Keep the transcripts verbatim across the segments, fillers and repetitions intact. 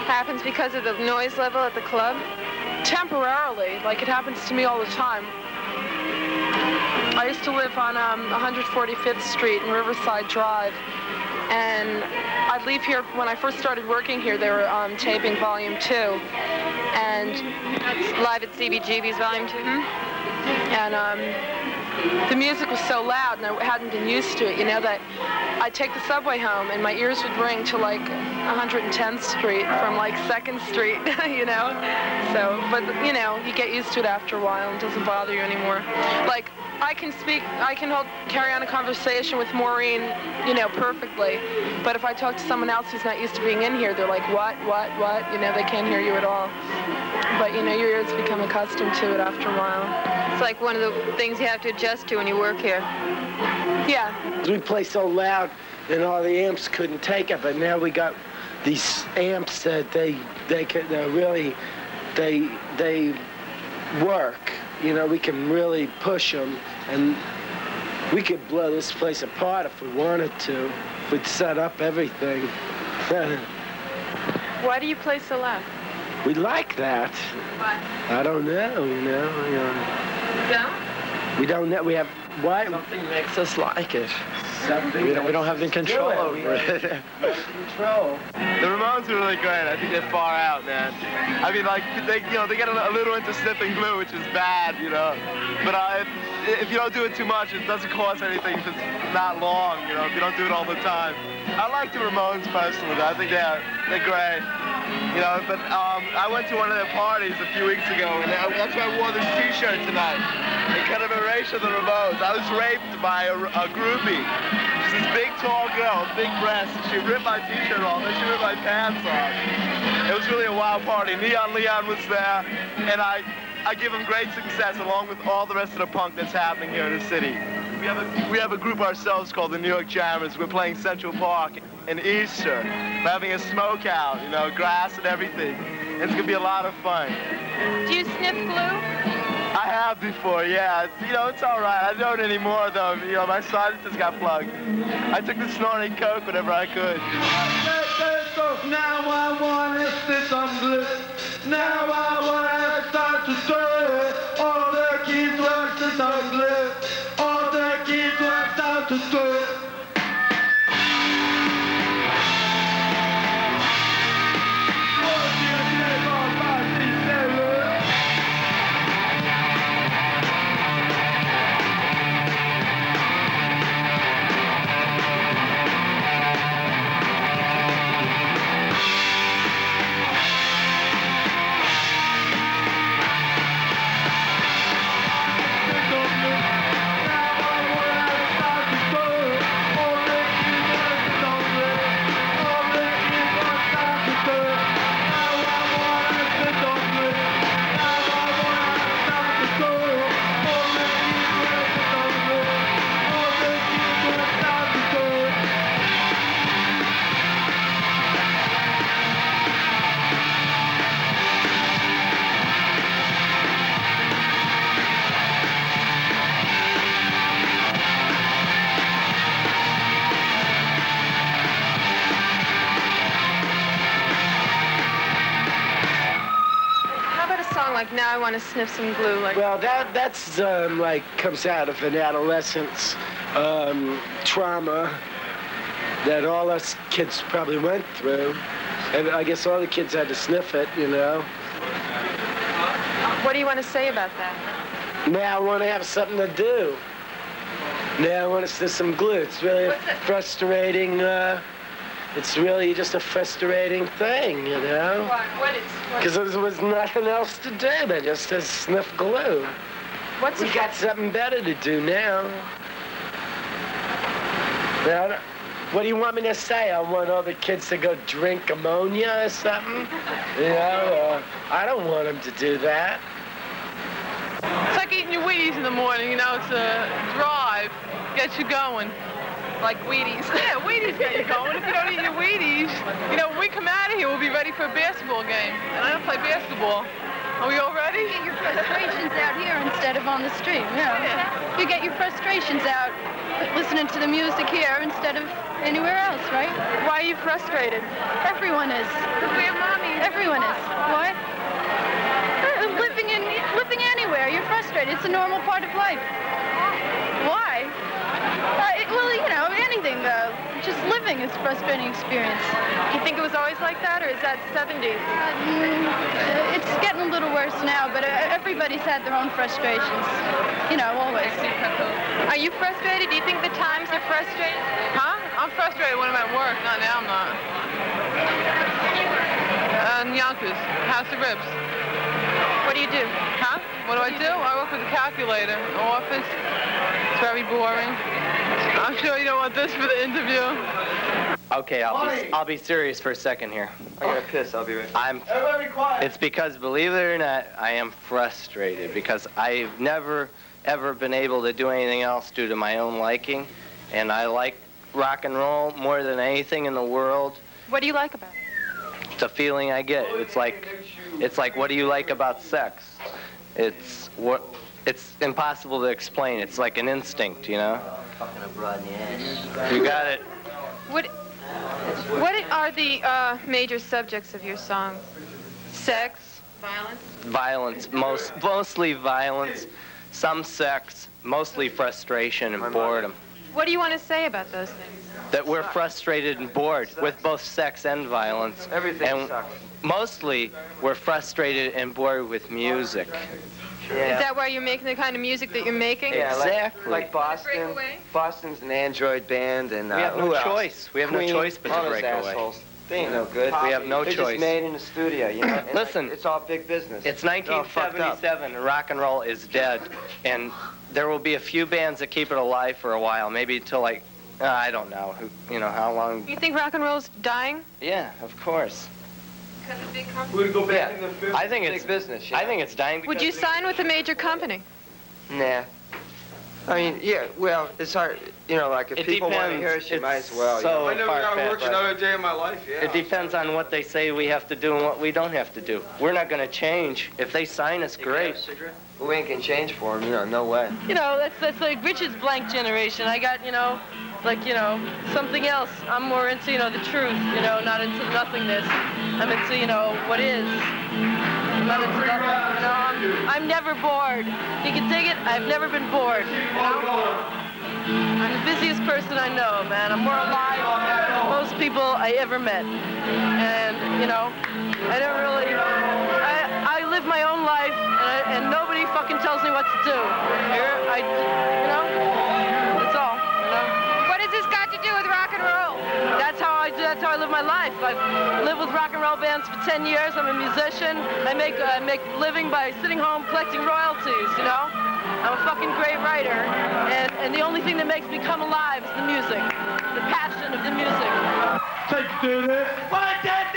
happens because of the noise level at the club? Temporarily, like it happens to me all the time. I used to live on um, one hundred forty-fifth Street and Riverside Drive, and I'd leave here when I first started working here. They were um, taping Volume Two, and That's live at C B G B's Volume Two. Mm-hmm. and um, the music was so loud, and I hadn't been used to it. You know that I'd take the subway home, and my ears would ring to like one hundred tenth Street from like second Street. You know, so but you know you get used to it after a while, and it doesn't bother you anymore. Like. I can speak, I can hold, carry on a conversation with Maureen, you know, perfectly. But if I talk to someone else who's not used to being in here, they're like, what, what, what? You know, they can't hear you at all. But, you know, your ears become accustomed to it after a while. It's like one of the things you have to adjust to when you work here. Yeah. We play so loud, and all the amps couldn't take it, but now we got these amps that they, they could uh, really, they, they work. You know, we can really push them, and we could blow this place apart if we wanted to. We'd set up everything. Why do you play so loud? We like that. Why? I don't know, you know. You know. You don't? We don't know. We have... Why? Something makes us like it. Something we don't, we don't have any control it. over it. Control. The Ramones are really great. I think they're far out, man. I mean, like, they, you know, they get a, a little into sniffing glue, which is bad, you know. But uh, if, if you don't do it too much, it doesn't cause anything if it's not long, you know, if you don't do it all the time. I like the Ramones personally. I think they're, they're great. You know, but um, I went to one of their parties a few weeks ago, and I, that's why I wore this T-shirt tonight. In commemoration of the Ramones. I was raped by a, a groupie. She's this big, tall girl, big breasts. She ripped my T-shirt off, and she ripped my pants off. It was really a wild party. Neon Leon was there, and I, I give him great success along with all the rest of the punk that's happening here in the city. We have a, we have a group ourselves called the New York Jammers. We're playing Central Park in Easter. We're having a smoke out, you know, grass and everything. It's gonna be a lot of fun. Do you sniff glue? I have before, yeah. It's, you know, it's all right. I don't anymore, though. You know, my sinuses got plugged. I took the snorting coke whenever I could. Now I wanna see some glue. Now I wanna start to stir. All the kids want to some glue. All the kids want start to stir. Like now I want to sniff some glue. Like well, that that's um, like comes out of an adolescence um, trauma that all us kids probably went through, and I guess all the kids had to sniff it, you know. What do you want to say about that? Now I want to have something to do. Now I want to sniff some glue. It's really a frustrating. Uh, It's really just a frustrating thing, you know? What? What is? Because there was nothing else to do than just to sniff glue. What's we got something better to do now. Now, what do you want me to say? I want all the kids to go drink ammonia or something? You know, uh, I don't want them to do that. It's like eating your Wheaties in the morning, you know? It's a drive, gets you going. Like Wheaties. Yeah, Wheaties get you going. If you don't eat your Wheaties, you know, when we come out of here, we'll be ready for a basketball game. And I don't play basketball. Are we all ready? You get your frustrations out here instead of on the street. Yeah. Yeah. You get your frustrations out listening to the music here instead of anywhere else, right? Why are you frustrated? Everyone is. We have mommy. frustrated. It's a normal part of life. Why? Uh, it, well, you know, anything, uh, just living is a frustrating experience. You think it was always like that, or is that seventies? Uh, mm, uh, it's getting a little worse now, but uh, everybody's had their own frustrations. You know, always. Are you frustrated? Do you think the times are frustrating? Huh? I'm frustrated when I'm at work. Not now, I'm not. Uh, in Yonkers, House of Ribs. What do you do? Huh? What do I do? I work with a calculator, office. It's very boring. I'm sure you don't want this for the interview. Okay, I'll be, I'll be serious for a second here. I gotta piss. I'll be right back. I'm. Everybody be quiet. It's because, believe it or not, I am frustrated because I've never, ever been able to do anything else due to my own liking, and I like rock and roll more than anything in the world. What do you like about it? It's a feeling I get. It's like, it's like, what do you like about sex? It's what. It's impossible to explain. It's like an instinct, you know. Fucking a broad in the ass. You got it. What, what are the uh, major subjects of your songs? Sex? Violence? Violence, most, mostly violence, some sex, mostly frustration and boredom. What do you want to say about those things? That we're frustrated and bored with both sex and violence. Everything and sucks. Mostly, we're frustrated and bored with music. Yeah. Is that why you're making the kind of music that you're making? Yeah, like, Exactly. like Boston. Breakaway? Boston's an Android band, and uh, We have no who else? choice. We have no Queen, choice but to all those break away. assholes. They ain't no good. We have no They're choice. just made in the studio, you know. And Listen, like, it's all big business. It's They're all nineteen fucked up. seventy-seven, and rock and roll is dead, and there will be a few bands that keep it alive for a while, maybe until like, uh, I don't know, who, you know, how long. You think rock and roll's dying? Yeah, of course. Because of big companies? We're gonna go back Yeah. in the fifties. I think big it's business. You I know? think it's dying. Would you sign with a major company? Nah. I mean, yeah. Well, it's hard. You know, like if It people want to depends. hear us, you It's might as well. so you know? far-fetched. another day of my life. Yeah. It depends on what they say we have to do and what we don't have to do. We're not going to change. If they sign us, great. We ain't can change for them. You know, no way. You know, that's that's like Richard's blank generation. I got, you know, like, you know, something else. I'm more into, you know, the truth, you know, not into nothingness. I'm into, you know, what is. I'm not into nothing, you know. I'm, I'm never bored. You can dig it, I've never been bored, you know. I'm the busiest person I know, man. I'm more alive than most people I ever met. And, you know, I don't really, I, I live my own life, and, I, and nobody fucking tells me what to do. Here, I, you know, that's all, you know. What has this got to do with rock and roll? That's how I do, that's how I live my life. I've lived with rock and roll bands for ten years. I'm a musician. I make, I make a living by sitting home collecting royalties, you know. I'm a fucking great writer, and, and the only thing that makes me come alive is the music, the passion of the music. Take to the fight that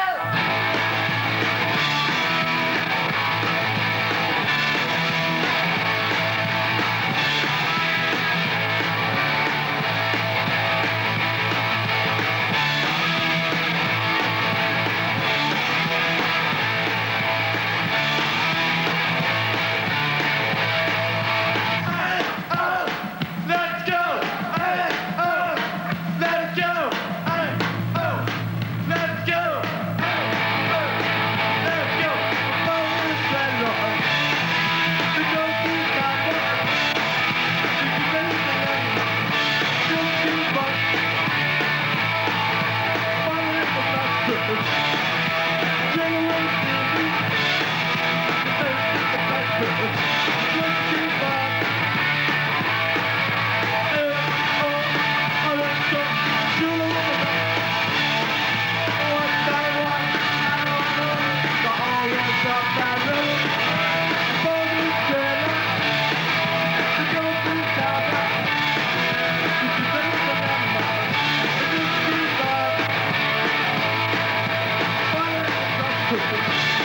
Let's go! Hey, oh, let's go! Hey, oh, let's go! Hey, oh, let's go! Follow the trend line. The go-to cowboy. If you really believe it, you'll see what. Follow the masters. Generate the the masters. You'll see what. Thank you.